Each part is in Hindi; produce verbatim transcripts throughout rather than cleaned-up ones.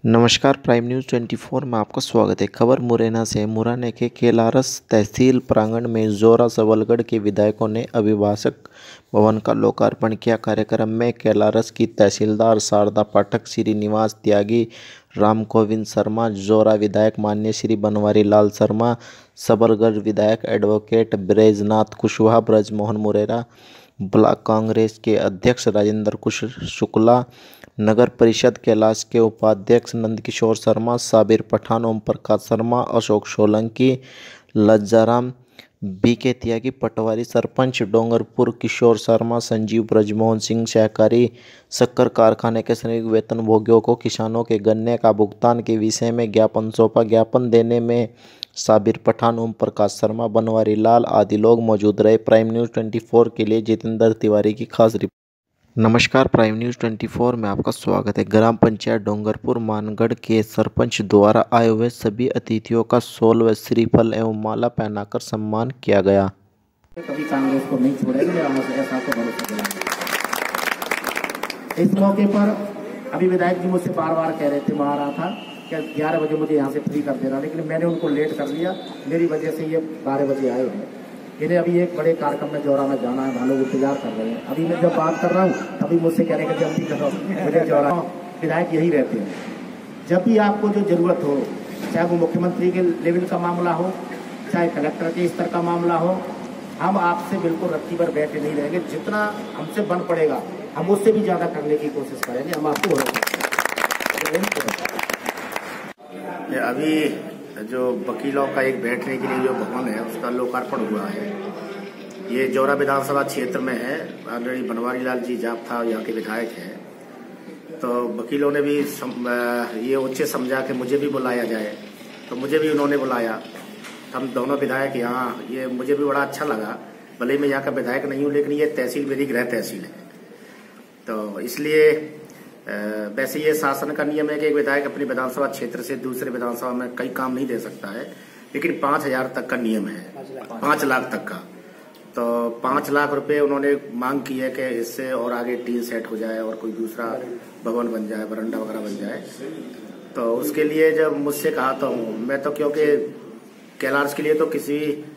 नमस्कार, प्राइम न्यूज़ चौबीस में आपका स्वागत है। खबर मुरैना से। मुरैना के केलारस तहसील प्रांगण में जोरा सबलगढ़ के विधायकों ने अभिभाषक भवन का लोकार्पण किया। कार्यक्रम में केलारस की तहसीलदार शारदा पाठक, श्रीनिवास त्यागी, राम गोविंद शर्मा, जोरा विधायक मान्य श्री बनवारी लाल शर्मा, सबलगढ़ विधायक एडवोकेट ब्रजनाथ कुशवाहा, ब्रजमोहन मुरेरा, ब्लॉक कांग्रेस के अध्यक्ष राजेंद्र कुश शुक्ला, नगर परिषद कैलाश के उपाध्यक्ष नंदकिशोर शर्मा, साबिर पठान, ओम प्रकाश शर्मा, अशोक सोलंकी, लज्जाराम, बी के त्यागी, पटवारी सरपंच डोंगरपुर किशोर शर्मा, संजीव, ब्रजमोहन सिंह, सहकारी शक्कर कारखाने के श्रमिक वेतनभोगियों को किसानों के गन्ने का भुगतान के विषय में ज्ञापन सौंपा। ज्ञापन देने में साबिर पठान, ओम प्रकाश शर्मा, बनवारी लाल आदि लोग मौजूद रहे। प्राइम न्यूज़ चौबीस के लिए जितेंद्र तिवारी की खास रिपोर्ट। नमस्कार, प्राइम न्यूज़ चौबीस में आपका स्वागत है। ग्राम पंचायत डोंगरपुर मानगढ़ के सरपंच द्वारा आए हुए सभी अतिथियों का शॉल व श्रीफल एवं माला पहनाकर सम्मान किया गया। कभी कांग्रेस को नहीं छोड़ेंगे, ऐसा आपको भरोसा दिलाएंगे। इस मौके पर अभी विधायक जी मुझसे बार बार कह रहे थे, वहां रहा था कि ग्यारह बजे मुझे यहाँ से फ्री कर देना, लेकिन मैंने उनको लेट कर लिया। मेरी वजह से ये बारह बजे आए हैं। इन्हें अभी एक बड़े कार्यक्रम में जोरा में जाना है, भानु इंतजार कर रहे हैं। अभी मैं जब बात कर रहा हूँ तभी मुझसे कह रहे हैं कि जल्दी करो, मुझे जोरा। विधायक यही रहते हैं, जब भी आपको जो जरूरत हो, चाहे वो मुख्यमंत्री के लेवल का मामला हो, चाहे कलेक्टर के स्तर का मामला हो, हम आपसे बिल्कुल रत्ती पर बैठे नहीं रहेंगे। जितना हमसे बन पड़ेगा हम उससे भी ज्यादा करने की कोशिश करेंगे। हम आपको अभी जो वकीलों का एक बैठने के लिए जो भवन है उसका लोकार्पण हुआ है। ये जोरा विधानसभा क्षेत्र में है। ऑलरेडी बनवारी लाल जी जापथा यहाँ के विधायक हैं, तो वकीलों ने भी सम, ये उचित समझा कि मुझे भी बुलाया जाए, तो मुझे भी उन्होंने बुलाया। हम दोनों विधायक यहाँ, ये मुझे भी बड़ा अच्छा लगा। भले मैं यहाँ का विधायक नहीं हूँ, लेकिन ये तहसील मेरी गृह तहसील है, तो इसलिए वैसे ये शासन का नियम है कि एक विधायक अपनी विधानसभा क्षेत्र से दूसरे विधानसभा में कई काम नहीं दे सकता है, लेकिन पांच हजार तक का नियम है, पांच लाख तक का। तो पांच लाख रुपए उन्होंने मांग की है कि इससे और आगे टीन सेट हो जाए और कोई दूसरा भवन बन जाए, बरंडा वगैरह बन जाए। तो उसके लिए जब मुझसे कहा तो मैं तो, क्योंकि कैलाश के लिए तो किसी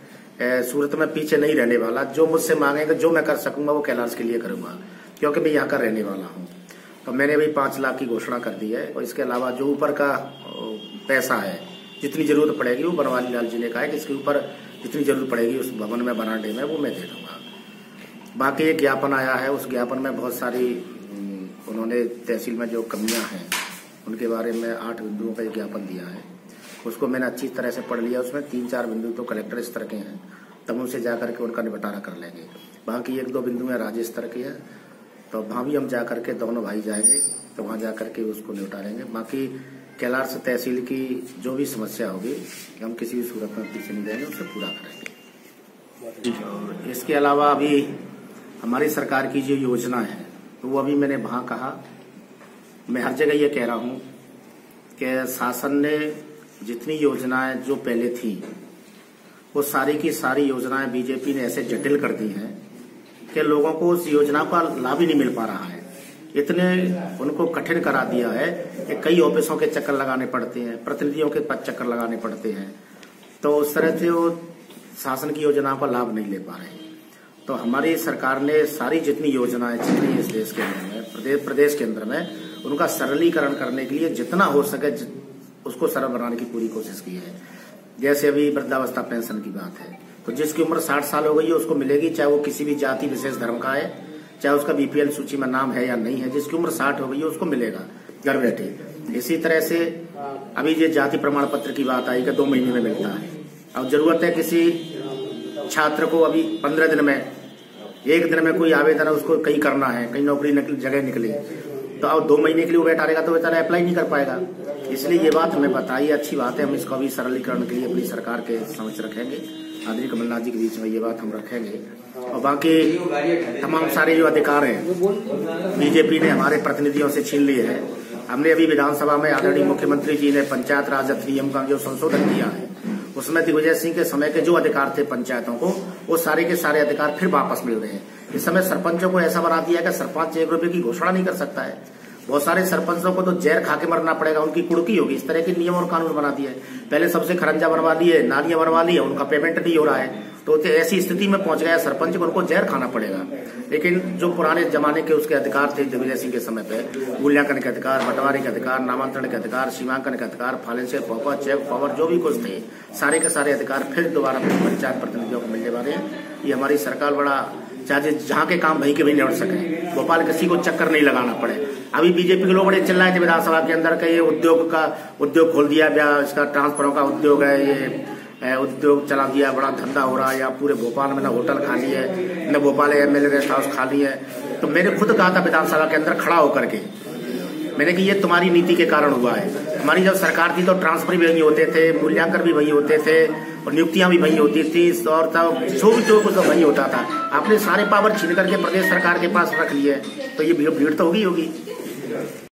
सूरत में पीछे नहीं रहने वाला। जो मुझसे मांगेंगे, जो मैं कर सकूंगा वो कैलाश के लिए करूंगा, क्योंकि मैं यहाँ का रहने वाला हूँ। तो मैंने भी पांच लाख की घोषणा कर दी है, और इसके अलावा जो ऊपर का पैसा है, जितनी जरूरत पड़ेगी, वो बनवारी लाल जी ने कहा है कि इसके ऊपर जितनी जरूरत पड़ेगी उस भवन में बनाने में, वो मैं दे दूंगा। बाकी एक ज्ञापन आया है, उस ज्ञापन में बहुत सारी उन्होंने तहसील में जो कमियां हैं उनके बारे में आठ बिंदुओं का ज्ञापन दिया है। उसको मैंने अच्छी तरह से पढ़ लिया। उसमें तीन चार बिंदु तो कलेक्टर स्तर के हैं, तब उनसे जाकर के उनका निपटारा कर लेंगे। बाकी एक दो बिंदु है राज्य स्तर के है, तो वहां भी हम जाकर के दोनों भाई जाएंगे, तो वहां जाकर के उसको निपटारेंगे। बाकी कैलाश तहसील की जो भी समस्या होगी हम किसी भी सूरत में पीछे नहीं रहेंगे, उसे पूरा करेंगे। और इसके अलावा अभी हमारी सरकार की जो योजना है, तो वो अभी मैंने वहां कहा, मैं हर जगह ये कह रहा हूं कि शासन ने जितनी योजनाएं जो पहले थी, वो सारी की सारी योजनाएं बीजेपी ने ऐसे जटिल कर दी हैं कि लोगों को उस योजना का लाभ ही नहीं मिल पा रहा है। इतने उनको कठिन करा दिया है कि कई ऑफिसों के चक्कर लगाने पड़ते हैं, प्रतिनिधियों के पद चक्कर लगाने पड़ते हैं, तो उस तरह से वो शासन की योजनाओं का लाभ नहीं ले पा रहे हैं। तो हमारी सरकार ने सारी जितनी योजनाएं जितनी इस देश के अंदर में, प्रदेश प्रदेश के अंदर में, उनका सरलीकरण करने के लिए जितना हो सके उसको सरल बनाने की पूरी कोशिश की है। जैसे अभी वृद्धावस्था पेंशन की बात है, तो जिसकी उम्र साठ साल हो गई है उसको मिलेगी, चाहे वो किसी भी जाति विशेष धर्म का है, चाहे उसका बीपीएल सूची में नाम है या नहीं है। जिसकी उम्र साठ हो गई है उसको मिलेगा घर बैठे। इसी तरह से अभी ये जाति प्रमाण पत्र की बात आई कि दो महीने में मिलता है। अब जरूरत है किसी छात्र को अभी पंद्रह दिन में, एक दिन में कोई आवेदन है उसको कहीं करना है, कहीं नौकरी निकल, जगह निकली, तो अब दो महीने के लिए वो बैठा रहेगा तो बेचारा अप्लाई नहीं कर पाएगा। इसलिए ये बात हमें बताइए, अच्छी बात है। हम इसको अभी सरलीकरण के लिए अपनी सरकार के समक्ष रखेंगे, आदरणीय कमलनाथ जी के बीच में ये बात हम रखेंगे। और बाकी तमाम सारे जो अधिकार हैं बीजेपी ने हमारे प्रतिनिधियों से छीन लिए हैं। हमने अभी विधानसभा में आदरणीय मुख्यमंत्री जी ने पंचायत राज अधिनियम का जो संशोधन किया है, उसमें दिग्विजय सिंह के समय के जो अधिकार थे पंचायतों को, वो सारे के सारे अधिकार फिर वापस मिल रहे हैं। इस समय सरपंचों को ऐसा बना दिया है कि सरपंच एक रुपए की घोषणा नहीं कर सकता है। बहुत सारे सरपंचों को तो जहर खा के मरना पड़ेगा, उनकी कुड़की होगी। इस तरह के नियम और कानून बना दिए। पहले सबसे खरंजा बनवा लिए, नालियां बनवा ली, उनका पेमेंट नहीं हो रहा है, तो ऐसी स्थिति में पहुंच गया सरपंच को, उनको जहर खाना पड़ेगा। लेकिन जो पुराने जमाने के उसके अधिकार थे दिग्विजय सिंह के समय पे, मूल्यांकन के अधिकार, बंटवारे के अधिकार, नामांतरण के अधिकार, सीमांकन के अधिकार, फाइनेंशियल पावर, चेक पावर, जो भी कुछ थे, सारे के सारे अधिकार फिर दोबारा पंचायत प्रतिनिधियों को मिलने वाले हैं। ये हमारी सरकार बड़ा चाहे जहाँ के काम भाई के भी निपट सके, भोपाल किसी को चक्कर नहीं लगाना पड़े। अभी बीजेपी के लोग बड़े चिल्लाए थे विधानसभा के अंदर के ये उद्योग का उद्योग खोल दिया गया, इसका ट्रांसफरों का उद्योग है, ये उद्योग चला दिया, बड़ा धंधा हो रहा है, या पूरे भोपाल में न होटल खाली है, न भोपाल एमएलए गेस्ट हाउस खाली है। तो मैंने खुद कहा था विधानसभा के अंदर खड़ा होकर के, मैंने कि ये तुम्हारी नीति के कारण हुआ है। हमारी जब सरकार थी तो ट्रांसफर भी वही होते थे, मूल्यांकन भी वही होते थे, और नियुक्तियां भी वही होती थी, और तब जो भी जो कुछ वही होता था। आपने सारे पावर छीन करके प्रदेश सरकार के पास रख लिए, तो ये भीड़ भीड़ तो होगी होगी।